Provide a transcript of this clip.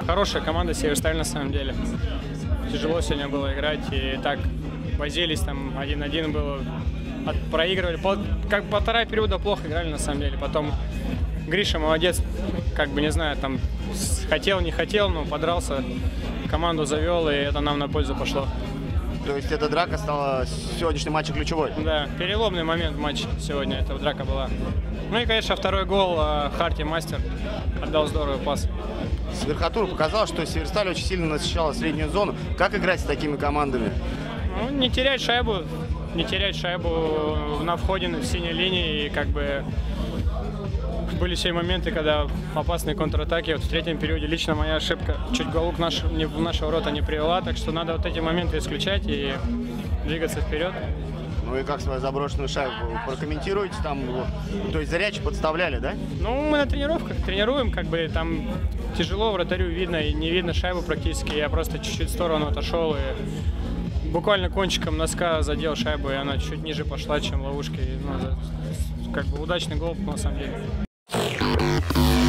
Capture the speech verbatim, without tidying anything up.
Хорошая команда Северсталь на самом деле. Тяжело сегодня было играть, и так возились, там один-один было, от, проигрывали. Пол, как полтора периода плохо играли на самом деле. Потом Гриша молодец, как бы не знаю, там хотел, не хотел, но подрался, команду завел, и это нам на пользу пошло. То есть эта драка стала в сегодняшнем матче ключевой? Да, переломный момент в матче сегодня, эта драка была. Ну и, конечно, второй гол Харти Мастер отдал здоровый пас. С верхотуры показалось, что Северсталь очень сильно насыщала среднюю зону. Как играть с такими командами? Ну, не терять шайбу, не терять шайбу на входе в синей линии. И как бы были все моменты, когда опасные контратаки. Вот в третьем периоде лично моя ошибка чуть голу к наш, не, в наши ворота не привела. Так что надо вот эти моменты исключать и двигаться вперед. Ну и как свою заброшенную шайбу прокомментируете? Там, то есть зрячие подставляли, да? Ну, мы на тренировках тренируем, как бы там тяжело, вратарю видно, и не видно шайбу практически. Я просто чуть-чуть в сторону отошел и буквально кончиком носка задел шайбу, и она чуть ниже пошла, чем ловушки. Ну, как бы удачный гол, на самом деле.